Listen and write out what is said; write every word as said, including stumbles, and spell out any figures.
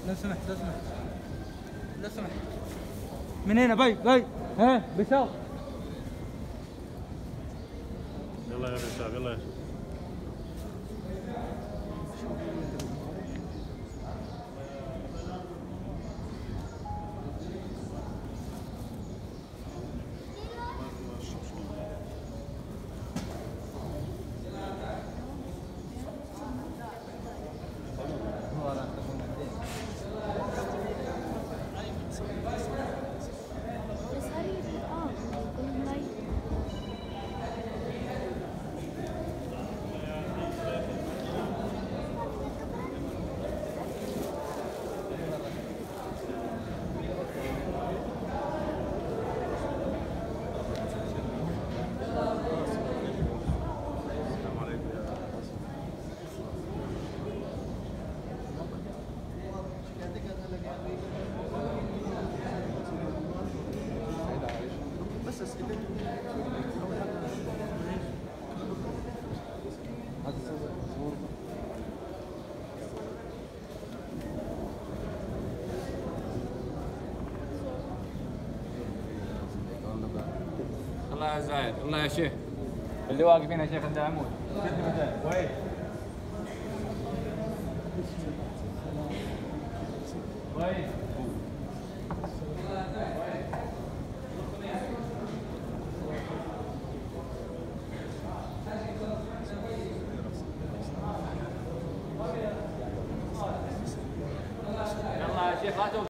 لو سمحت لو سمحت لو سمحت من هنا باي باي ها بشار. يلا يا بشار يلا يا شباب. الله يا زايد، الله يا شيخ اللي واقفين يا شيخ عند عمود. وين؟ وين؟